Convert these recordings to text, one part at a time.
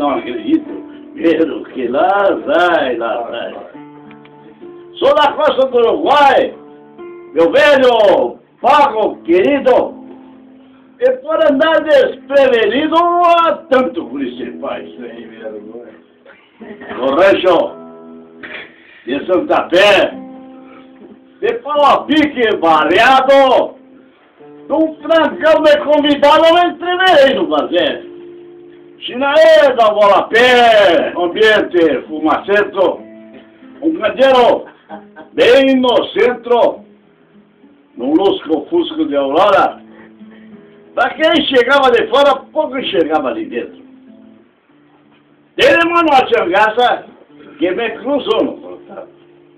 não acredito. Pero que lá vai. Sou da costa do Uruguai, meu velho pago querido, e por andar desprevenido há tanto por isso faz. No rancho de Santa Fé, de pau a pique barreado, num trancão me convidado, eu entreverei no bazé. Chinaê da bola a pé, ambiente fumacento, candeeiro bem no centro, num lusco-fusco de aurora. Pra quem chegava de fora, pouco enxergava ali dentro. Teve uma noite que me cruzou no portal.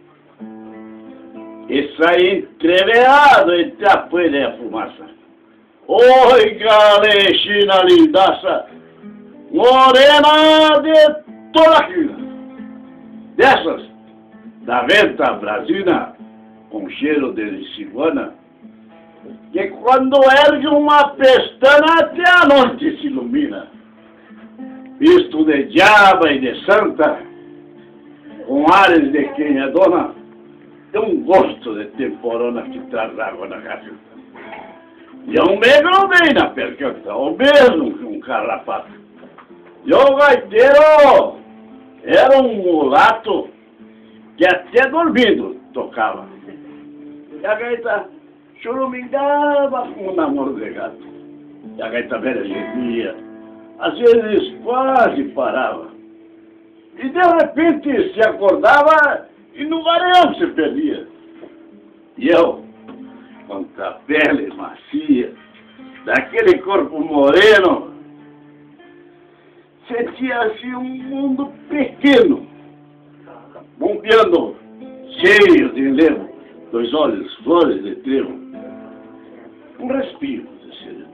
E saí entreveado entre a poeira e a fumaça. Oi, galexina lindaça, morena de toda a quina. Dessas, da venta brasina, com cheiro de ciguana, que quando ergue uma pestana até a noite se ilumina. Visto de diaba e de santa, com ares de quem é dona, tem um gosto de temporona que traz água na garganta. E eu me grudei na percanta, o mesmo que um carrapato. E o gaiteiro era um mulato que até dormindo tocava. E a gaita churumingava com o namoro de gato. E a gaita velha gemia, às vezes quase parava. E de repente se acordava e no vareão se perdia. E eu, com a pele macia, daquele corpo moreno, sentia assim um mundo pequeno, bombeando, cheio de enlevo, dois olhos, flores de trevo, um respiro de sereno.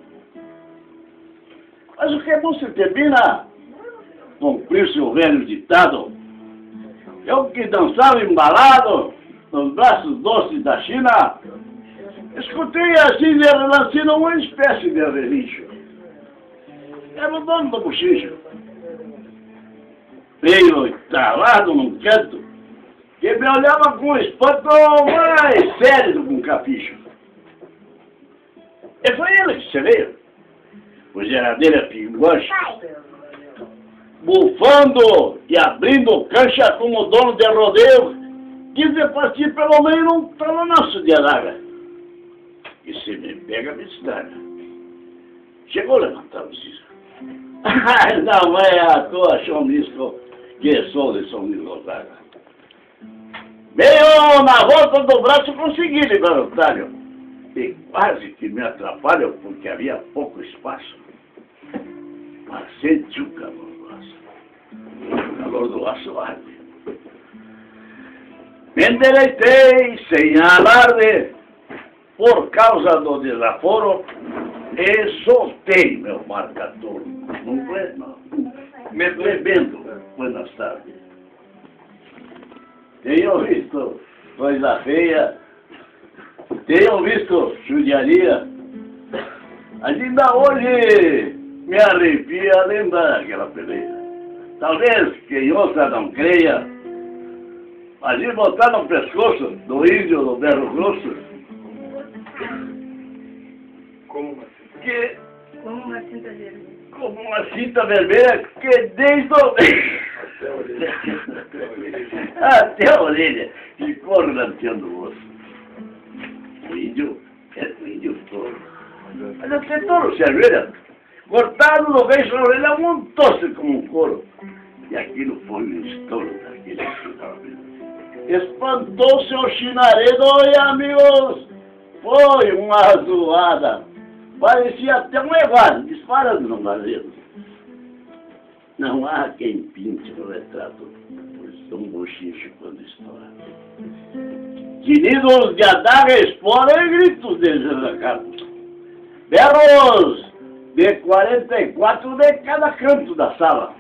Mas o que não se termina, cumprir-se o velho ditado. Eu que dançava embalado nos braços doces da China, escutei assim de relancino uma espécie de relincho. Era o dono do bochicho, meio entalado num canto, que me olhava com espanto mais sério do que um capricho. E foi ele que se veio, o geradeira pinguanche, bufando e abrindo cancha como dono de rodeio, quis partir pelo meio num talonaço de araga. E se me pega, me estraga. Chegou a levantar o cisco. Não é à toa, chomisco, que sou de São Luís Gonzaga. Meio na volta do braço consegui livrar o talho. E quase que me atrapalham porque havia pouco espaço. Mas senti o calor do aço. O calor do aço arde. Me endereitei sem alarde por causa do desaforo e soltei meu marcador. Não foi, não. Me bebendo, buenas tardes. Tenho visto coisa feia, tenho visto judiaria. Ainda hoje me arrepia lembrar daquela peleia. Talvez quem ouça não creia, mas ir botar no pescoço do índio do berro grosso, como uma cinta vermelha. Como uma cinta vermelha que desde o... até a orelha ficou ranteando o osso. O índio é o índio touro. Mas até touro se ajoelha, cortado no beijo na orelha, montou-se como um couro. E aquilo foi um estouro daquele final. Espantou-se o chinaredo e, amigos, foi uma zoada. Parecia até um Evar disparando no varedo. Não há quem pinte o retrato por um bochicho quando estoura. Tinidos de adaga exploram e gritos desarrancados. Berros de 44 de cada canto da sala.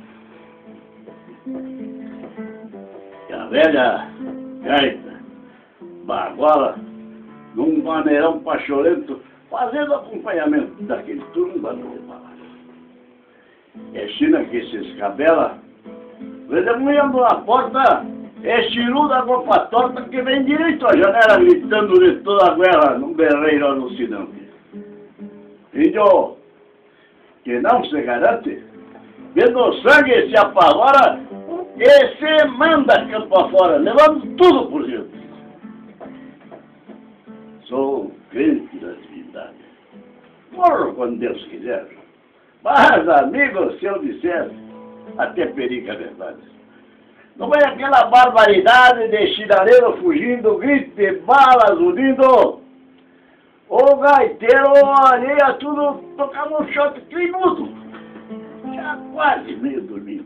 E a velha gaita, baguala, num maneirão pacholento, fazendo acompanhamento daquele turno da bala. É China que se escabela. Redemoinhando na porta, é chiru da roupa torta que vem direito à janela gritando de toda a guerra num berreiro alucinante. Índio, que não se garante, vendo o sangue se apavora, e se manda campo afora, levando tudo por diante. Sou crente da divindade. Morro quando Deus quiser. Mas, amigos, se eu disser, até periga a verdade. Não é aquela barbaridade de chinareiro fugindo, grito de balas unindo. O gaiteiro olha tudo, tocava um shot tributo. Já quase meio dormindo.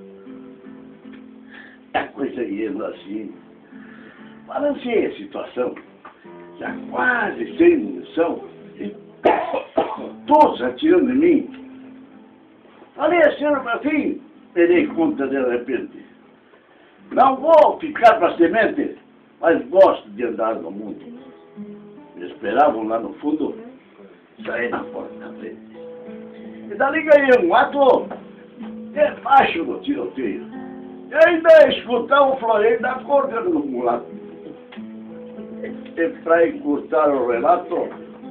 A coisa indo assim. Balancei a situação. Já quase sem munição. E todos atirando em mim. Falei assim para fim, me dei conta de repente. Não vou ficar para semente, mas gosto de andar no mundo. Me esperavam lá no fundo, saí na porta da frente. E dali ganhei um ato debaixo do tiroteio. E ainda escutava o floreio da corda do mulato. E para encurtar o relato,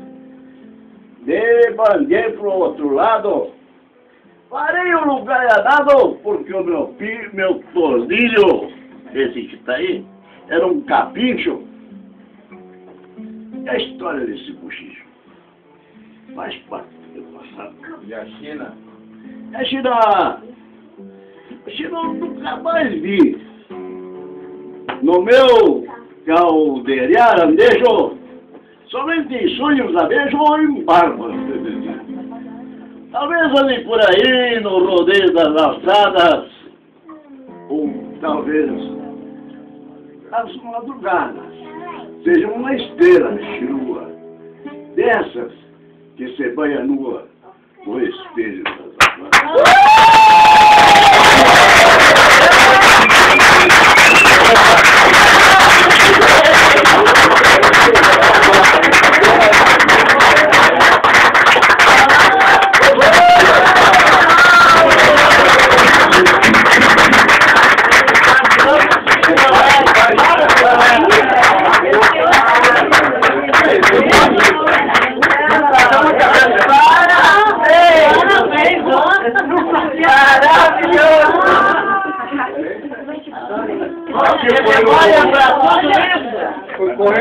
debandei para o outro lado. Parei um lugar danado, porque o meu tornilho, esse que está aí, era um capincho. E a história desse bochicho faz parte do passado. E a China? A China eu nunca mais vi. No meu caldeirão andejo, somente em sonhos a vejo em barba. Talvez ande por aí no rodeio das alçadas, ou talvez as madrugadas sejam uma esteira chirua, dessas que se banha nua no espelho das alçadas. Olha pra todos